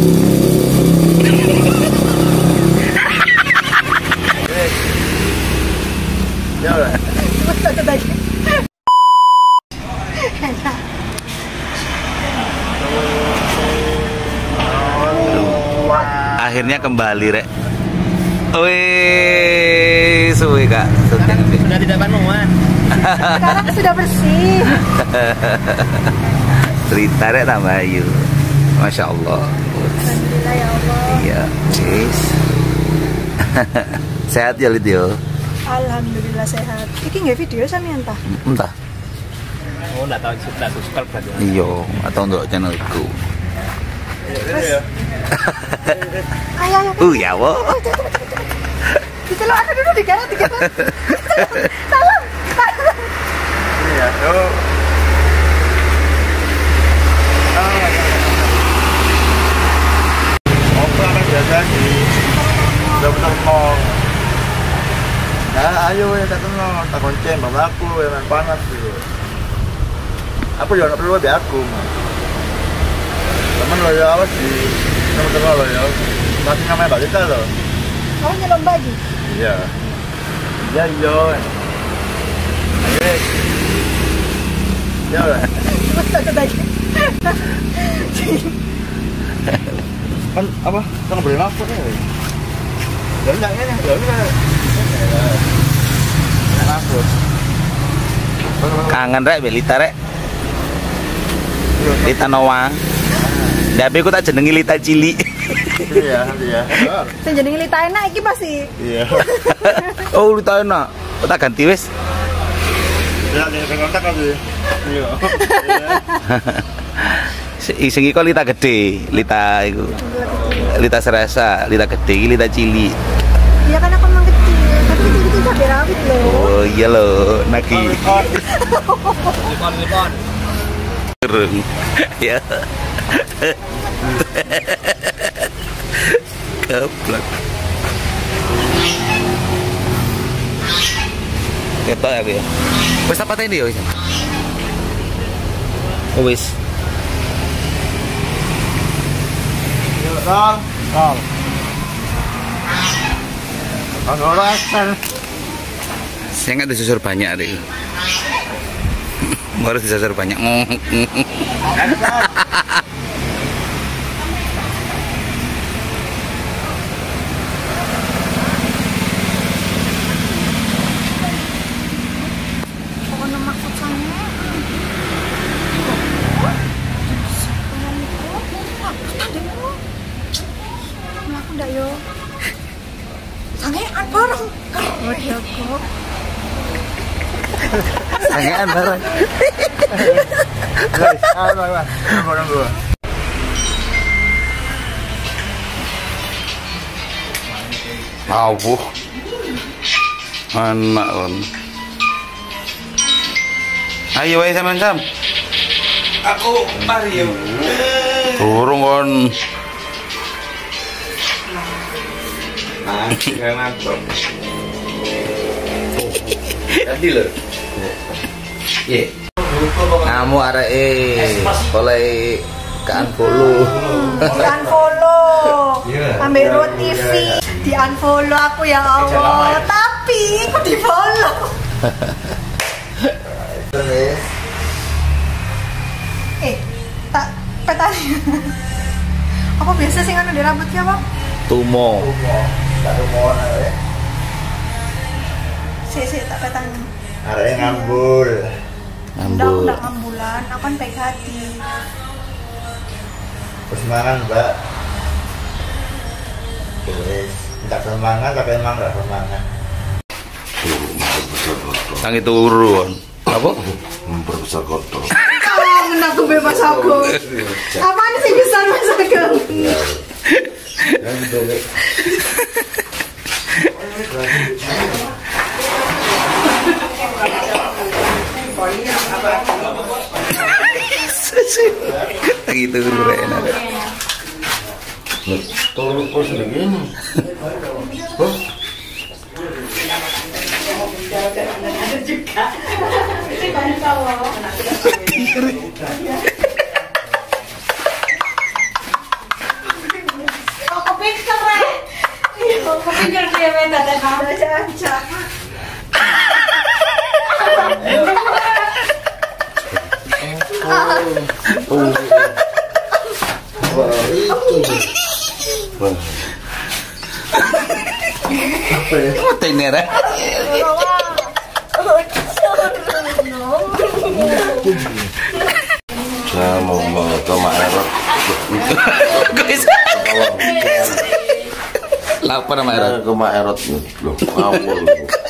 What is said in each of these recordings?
Akhirnya kembali, Rek. Wih, suwe Kak. Sudah tidak panuan. Sekarang sudah bersih. Cerita Rek tambah ayu. Masya Allah. Alhamdulillah ya Allah. Iya, yes. Sehat ya Lid yo. Alhamdulillah sehat. Iki nggak video sama entah. Entah. Oh, enggak tahu sudah subscribe berarti. Iya, atau untuk channelku. Ayo ayo. Ya wo. Ditelok aku dulu tiga. Tolong. Iya, tuh. Biasa sih, udah bener mong. Nah, ayo ya tak kenal, tak konceng, bapak aku yang panas gitu. Aku juga nggak perlu lebih aku, mah. Temen lo ya apa sih? Temen-temen lo ya, masih namanya balita lo. Kamu nyelom baju. Iya. Iya iya. Ayo. Ya lah. Satu lagi. Kan apa? Kan boleh lapor ya. Jangan ya, jangan. Lapor. Kangen Rek, Lita Rek. Lita Noah. Tapi aku tak jenengi Lita Cili. Iya, iya. Sing jenenge Lita enak iki pasti. Iya. Oh, Lita enak. Kok tak ganti wis? Ya, jangan kontak lagi. Iya. Sing iki kok Lita gede, Lita iku. Lita serasa, Lita gede, Lita Cili. Iya kan aku emang kecil, tapi itu cabai rawit loh. Oh iya loh, Naki. Lipon. Gerung. Ya. Keblak. Ketok ya aku ya. Wis apa tadi ya wis. Oh wis. Kal. Anggorasan. Saya nggak disusur banyak deh. Harus disusur banyak. Pokoknya maksud saya. Aku ndak yo. Sangean bareng. Oh iya kok. Sangean bareng. Guys, bareng gua. Awuh. Anak kon. Ayo wae sampean Sam. Aku mari yo. Durung kon. Ngantuk. Tadi lho. Ye. Kamu areke oleh ke unfollow. Di unfollow. Ambil Ruang TV di unfollow aku ya Allah. Tapi aku di follow. Tak petani. Apa biasa sih kan di rambutnya Bang? Tumo. Si tak petani. Arek ngambul. Ngambul. Udah ngambulan, aku kan baik hati. Terus mangan, Mbak. Wes, enggak semangat tapi emang enggak semangat. Sang itu urun. Apa? Memperbesar kotor. Kangen aku bebas aku. Apaan sih besar mas aku? Gitu enak. Tolong kok segini. Oh. Kepikir dia minta teh aja. Apa ya? Apa ini ya? Saya mau ke Maerot. Lapar nama Erot. Ke Maerot loh. Ngawur.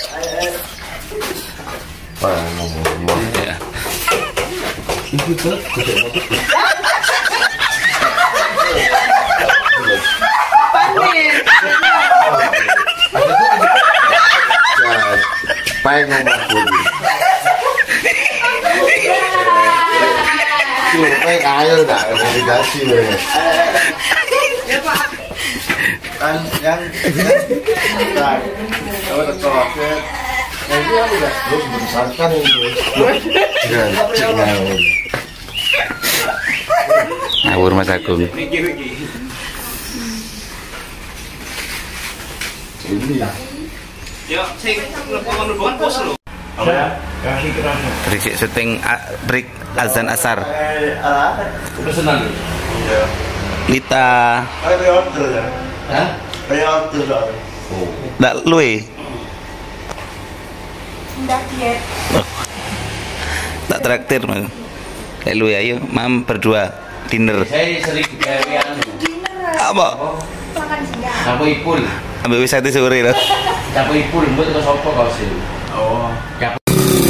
Mau. Ya. Itu tuh pengen aku. Pengen ayo dah dikasih deh. Kan yang kalau terkawat yang dia udah belum membesarkan ini. Ngawur Mas Agung. Ini ya. Ya, sing lepongan pos lho. Apa ya? Kasih kerana. Break syuting break azan asar. Pesanan. Ya. Lita Kayak order ya. Hah? Kayak order dah. Oh. ndak luwe. Ndak diet. Tak traktir Mas. Lek luwe ayo mam berdua dinner. Saya sering gawean. Apa? Makan siang. Capo ipul. Ambil wisata sore lho. Capo ipul mbok terus apa kau sih? Oh. Capo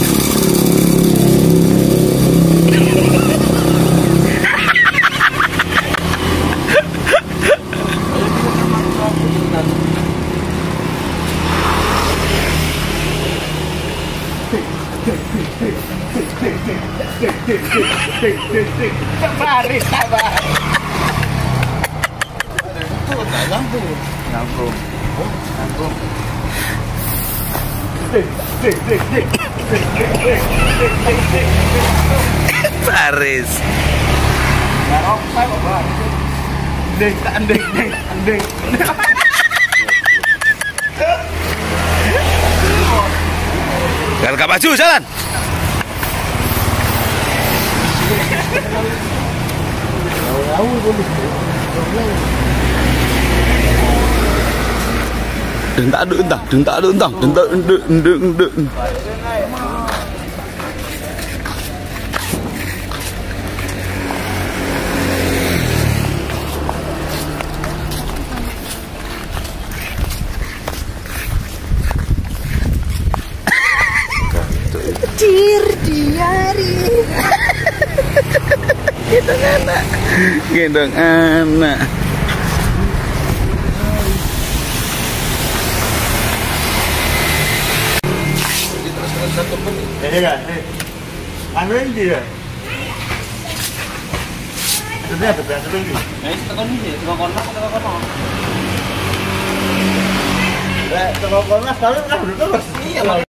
Paris. Kalau gak maju jalan. Đừng ta đừng ta đừng ta đừng ta đừng ta đừng đừng đừng. Kecil diari. Gendong anak. Ini kan, anu ini dia. Ini apa biasa ini? tekan iki, tekan kono. Kalau kalau sekali udah terus. Iya.